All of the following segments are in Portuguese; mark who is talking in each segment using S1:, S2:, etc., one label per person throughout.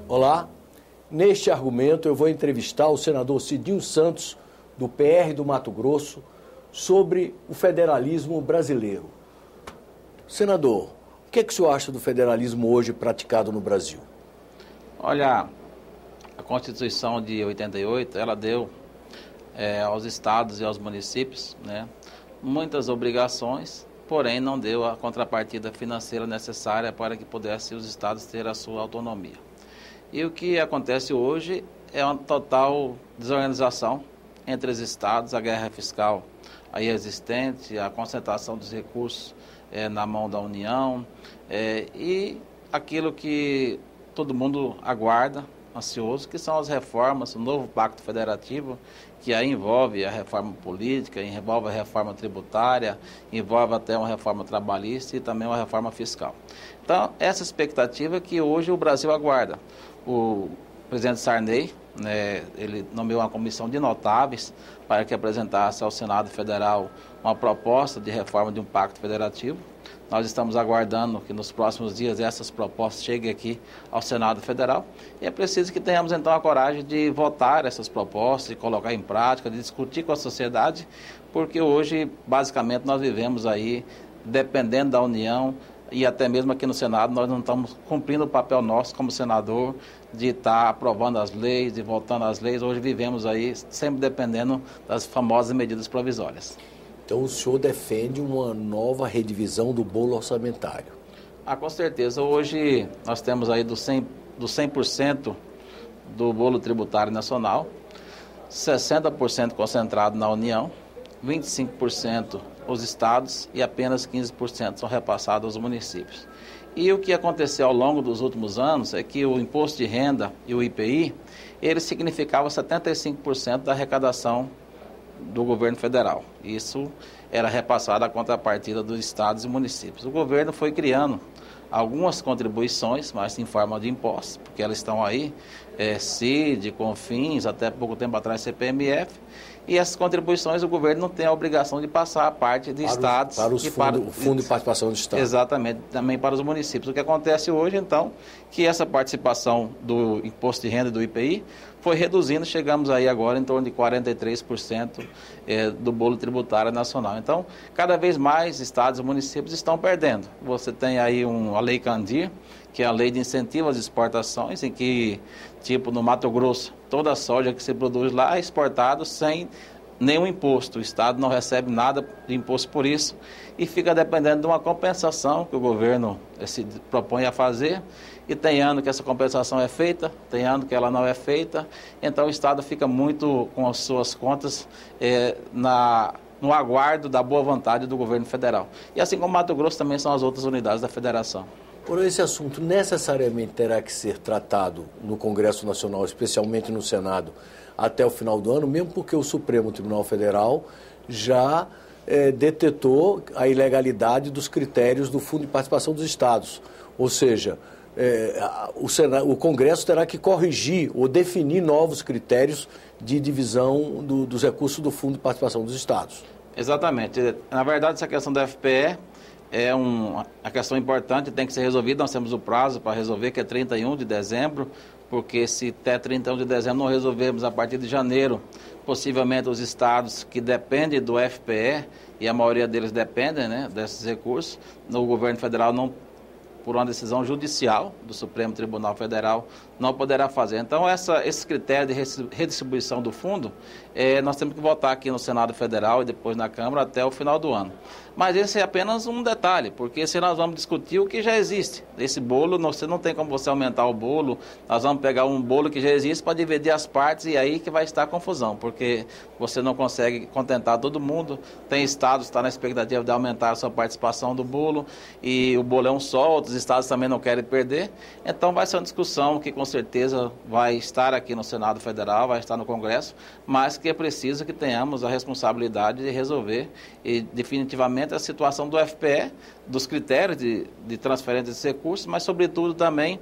S1: Olá, neste argumento eu vou entrevistar o senador Cidinho Santos, do PR do Mato Grosso, sobre o federalismo brasileiro. Senador, o que é que o senhor acha do federalismo hoje praticado no Brasil?
S2: Olha, a Constituição de 88, ela deu aos estados e aos municípios, né, muitas obrigações, porém não deu a contrapartida financeira necessária para que pudessem os estados ter a sua autonomia. E o que acontece hoje é uma total desorganização entre os estados, a guerra fiscal aí existente, a concentração dos recursos na mão da União e aquilo que todo mundo aguarda, ansioso, que são as reformas, o novo pacto federativo, que aí envolve a reforma política, envolve a reforma tributária, envolve até uma reforma trabalhista e também uma reforma fiscal. Então, essa expectativa que hoje o Brasil aguarda. O presidente Sarney, ele nomeou uma comissão de notáveis para que apresentasse ao Senado Federal uma proposta de reforma de um pacto federativo. Nós estamos aguardando que nos próximos dias essas propostas cheguem aqui ao Senado Federal e é preciso que tenhamos então a coragem de votar essas propostas, de colocar em prática, de discutir com a sociedade, porque hoje basicamente nós vivemos aí dependendo da União e até mesmo aqui no Senado nós não estamos cumprindo o papel nosso como senador de estar aprovando as leis, de votando as leis. Hoje vivemos aí sempre dependendo das famosas medidas provisórias.
S1: Então o senhor defende uma nova redivisão do bolo orçamentário?
S2: Com certeza. Hoje nós temos aí do 100% do bolo tributário nacional, 60% concentrado na União, 25% os estados e apenas 15% são repassados aos municípios. E o que aconteceu ao longo dos últimos anos é que o imposto de renda e o IPI, ele significava 75% da arrecadação do governo federal. Isso era repassado à contrapartida dos estados e municípios. O governo foi criando algumas contribuições, mas em forma de impostos, porque elas estão aí, CID, CONFINS, até pouco tempo atrás CPMF, e essas contribuições o governo não tem a obrigação de passar a parte de estados.
S1: Para o Fundo de Participação do Estado.
S2: Exatamente, também para os municípios. O que acontece hoje, então, que essa participação do imposto de renda e do IPI foi reduzindo, chegamos aí agora em torno de 43% do bolo tributário nacional. Então, cada vez mais estados e municípios estão perdendo. Você tem aí a Lei Candir, que é a lei de incentivo às exportações, em que, tipo, no Mato Grosso, toda a soja que se produz lá é exportada sem nenhum imposto. O Estado não recebe nada de imposto por isso e fica dependendo de uma compensação que o governo se propõe a fazer. E tem ano que essa compensação é feita, tem ano que ela não é feita. Então o Estado fica muito com as suas contas no aguardo da boa vontade do governo federal. E assim como Mato Grosso também são as outras unidades da federação.
S1: Por esse assunto necessariamente terá que ser tratado no Congresso Nacional, especialmente no Senado, até o final do ano, mesmo porque o Supremo Tribunal Federal já detetou a ilegalidade dos critérios do Fundo de Participação dos Estados. Ou seja, o Congresso terá que corrigir ou definir novos critérios de divisão dos recursos do Fundo de Participação dos Estados.
S2: Exatamente. Na verdade, essa questão da FPE é uma questão importante, tem que ser resolvida. Nós temos o prazo para resolver, que é 31 de dezembro, porque se até 31 de dezembro não resolvermos a partir de janeiro, possivelmente os estados que dependem do FPE, e a maioria deles dependem, né, desses recursos, o governo federal não, por uma decisão judicial do Supremo Tribunal Federal, não poderá fazer. Então, esse critério de redistribuição do fundo, nós temos que votar aqui no Senado Federal e depois na Câmara até o final do ano. Mas esse é apenas um detalhe, porque se nós vamos discutir o que já existe, esse bolo, você não tem como você aumentar o bolo, nós vamos pegar um bolo que já existe para dividir as partes e aí que vai estar a confusão, porque você não consegue contentar todo mundo, tem estados que estão na expectativa de aumentar a sua participação do bolo, e o bolo é um só, outros estados também não querem perder, então vai ser uma discussão que com certeza vai estar aqui no Senado Federal, vai estar no Congresso, mas que é preciso que tenhamos a responsabilidade de resolver e definitivamente a situação do FPE, dos critérios de transferência de recursos, mas sobretudo também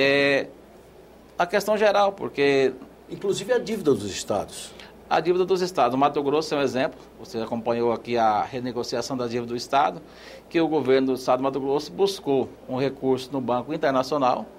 S2: a questão geral, porque...
S1: Inclusive a dívida dos estados.
S2: A dívida dos estados. O Mato Grosso é um exemplo, você acompanhou aqui a renegociação da dívida do estado, que o governo do estado do Mato Grosso buscou um recurso no Banco Internacional,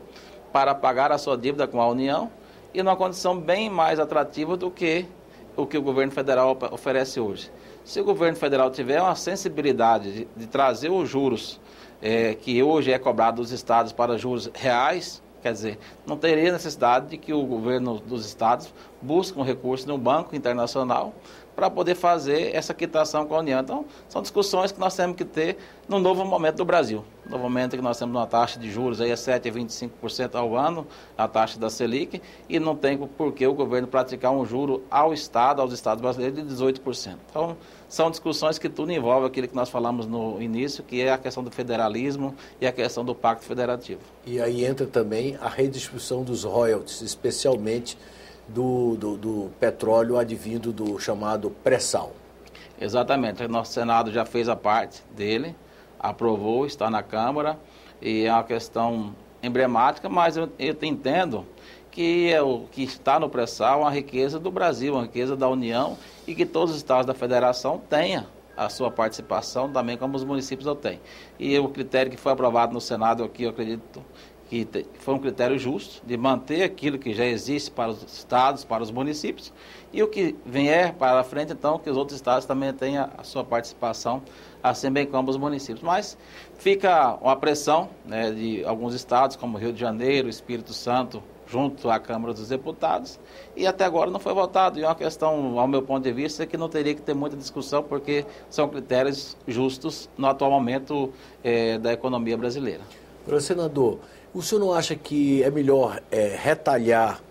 S2: para pagar a sua dívida com a União e numa condição bem mais atrativa do que o governo federal oferece hoje. Se o governo federal tiver uma sensibilidade de trazer os juros que hoje é cobrado dos estados para juros reais, quer dizer, não teria necessidade de que o governo dos estados busque um recurso no Banco Internacional para poder fazer essa quitação com a União. Então, são discussões que nós temos que ter no novo momento do Brasil. No momento que nós temos uma taxa de juros aí a 7,25% ao ano, a taxa da Selic, e não tem por que o governo praticar um juro aos estados brasileiros de 18%. Então, são discussões que tudo envolve aquilo que nós falamos no início, que é a questão do federalismo e a questão do Pacto Federativo.
S1: E aí entra também a redistribuição dos royalties, especialmente do petróleo advindo do chamado pré-sal. Exatamente.
S2: O nosso Senado já fez a parte dele, aprovou, está na Câmara, e é uma questão emblemática, mas eu entendo que o que está no pré-sal é uma riqueza do Brasil, uma riqueza da União, e que todos os estados da federação tenham a sua participação, também como os municípios o têm. E o critério que foi aprovado no Senado aqui, eu acredito que foi um critério justo de manter aquilo que já existe para os estados, para os municípios, e o que vier para a frente, então, que os outros estados também tenham a sua participação, assim bem como os municípios. Mas fica uma pressão, né, de alguns estados, como Rio de Janeiro, Espírito Santo, junto à Câmara dos Deputados, e até agora não foi votado. E é uma questão, ao meu ponto de vista, que não teria que ter muita discussão, porque são critérios justos no atual momento da economia brasileira.
S1: Senador, o senhor não acha que é melhor retalhar,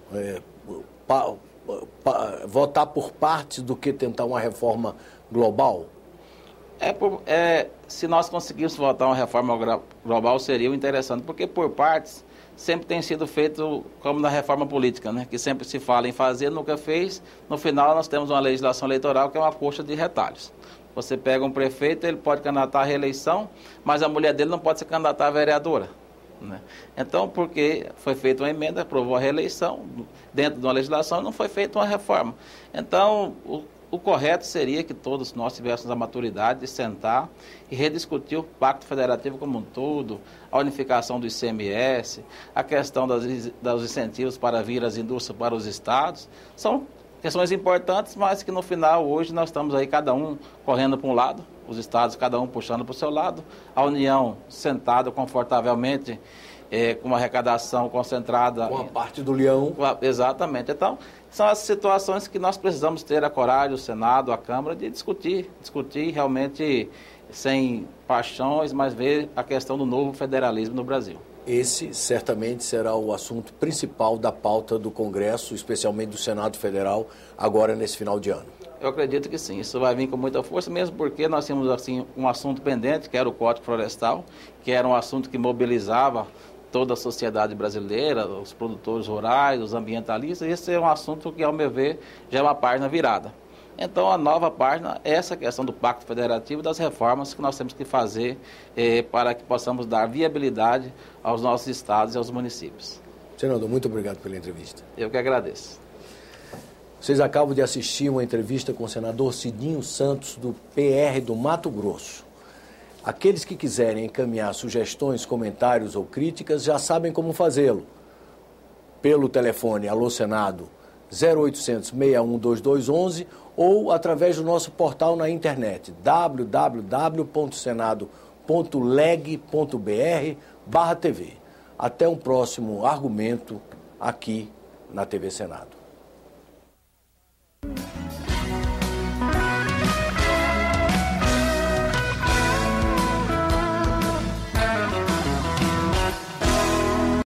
S1: votar por partes do que tentar uma reforma global?
S2: Se nós conseguirmos votar uma reforma global, seria interessante, porque por partes sempre tem sido feito como na reforma política, né? Que sempre se fala em fazer, nunca fez. No final, nós temos uma legislação eleitoral que é uma coxa de retalhos. Você pega um prefeito, ele pode candidatar à reeleição, mas a mulher dele não pode se candidatar a vereadora, né? Então, porque foi feita uma emenda, aprovou a reeleição dentro de uma legislação e não foi feita uma reforma. Então, o correto seria que todos nós tivéssemos a maturidade de sentar e rediscutir o Pacto Federativo como um todo, a unificação do ICMS, a questão dos incentivos para vir as indústrias para os estados. São questões importantes, mas que no final, hoje, nós estamos aí cada um correndo para um lado, os estados cada um puxando para o seu lado, a União sentada confortavelmente, com uma arrecadação concentrada.
S1: Com a parte do leão.
S2: Exatamente. Então, são as situações que nós precisamos ter a coragem, o Senado, a Câmara, de discutir realmente sem paixões, mas ver a questão do novo federalismo no Brasil.
S1: Esse certamente será o assunto principal da pauta do Congresso, especialmente do Senado Federal, agora nesse final de ano.
S2: Eu acredito que sim, isso vai vir com muita força, mesmo porque nós tínhamos assim, um assunto pendente, que era o Código Florestal, que era um assunto que mobilizava toda a sociedade brasileira, os produtores rurais, os ambientalistas. Esse é um assunto que, ao meu ver, já é uma página virada. Então, a nova página é essa questão do Pacto Federativo, das reformas que nós temos que fazer para que possamos dar viabilidade aos nossos estados e aos municípios.
S1: Senador, muito obrigado pela entrevista.
S2: Eu que agradeço.
S1: Vocês acabam de assistir uma entrevista com o senador Cidinho Santos, do PR do Mato Grosso. Aqueles que quiserem encaminhar sugestões, comentários ou críticas já sabem como fazê-lo. Pelo telefone Alô Senado 0800 61 2211 ou através do nosso portal na internet www.senado.leg.br/TV. Até um próximo argumento aqui na TV Senado.